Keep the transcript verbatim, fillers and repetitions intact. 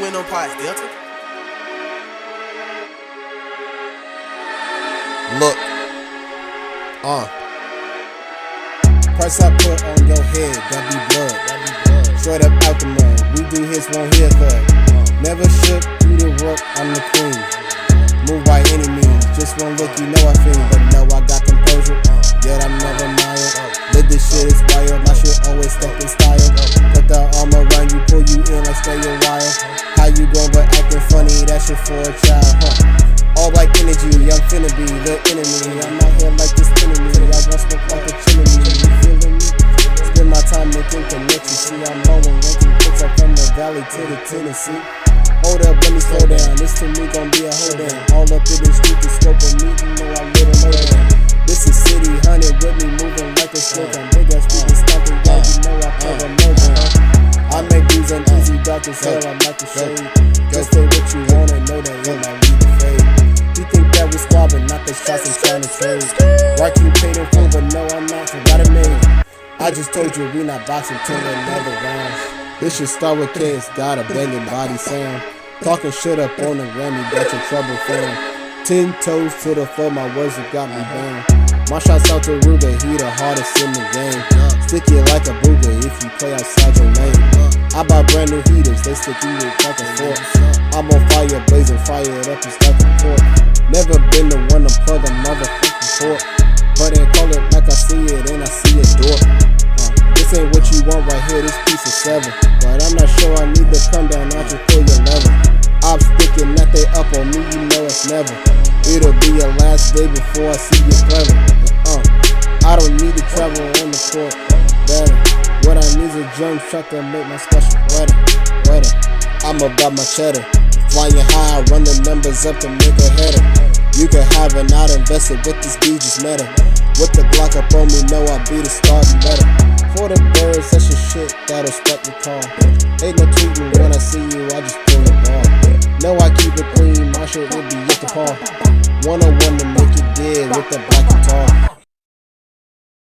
in them pots, Delta? Look, uh price I put on your head, that be blood. Straight up out the mud, we do hits, won't hear thug. Never shook, do the work, I'm the queen. Move by any means, just one look, you know I feel. But no, I got composure, yet I'm never mired. Live this shit is wild, my shit always step in style. Put the arm around you, pull you in like stay a while. How you going but acting funny, that shit for a child, huh? All like energy, I'm finna be the enemy. I'm out here like this enemy, I gon' smoke like a chimney. You feeling me? Spend my time making connections. See, I'm blowing, making pics up from the valley to the Tennessee. Hold up, let me slow down. This to me gon' be a hold down. All up in the street, the scope of me, you know I lit a low down. This is city, hundred with me, moving like a stroke. I'm big ass people stomping, yeah, you know I cover no down. I make these uneasy, dark as hell, I'm like a shade. Just say what you want and know that you're not leaving fade. You think that we squabbing, not the shots and trying to trade. Right, you paid in full, but no, I'm not, so got it made. I just told you we not boxing till another round. This should start with kids, got a banging body sound. Talking shit up on the gram, you got your trouble found. Ten toes to the floor, my words have got me down. My shots out to Ruger, he the hardest in the game. Sticky like a booger if you play outside your lane. I buy brand new heaters, they stick you with like a fork. I'm on fire, blazing fire it up and start the port. Never been the one to plug a motherfucking port. But they call it like I see it and I see a door. Uh, this ain't what you want right here, this piece of seven. But I'm not sure I need to come down, I just pull your lever. I'm sticking that they up on me, you know it's never. It'll be your last day before I see you clever. Uh, I don't need to travel on the court, better. What I need is a drum truck to make my special wetter, wetter. I'm about my cheddar, flying high, I run the numbers up to make a header. You can have it, not invested with this D just meta. With the Glock up on me, know I be the starting better. For the birds, that's your shit, that'll start the car. Ain't no tweeting when I see you, I just pull the bar. Know I keep it clean, my shit will be at the par. one oh one to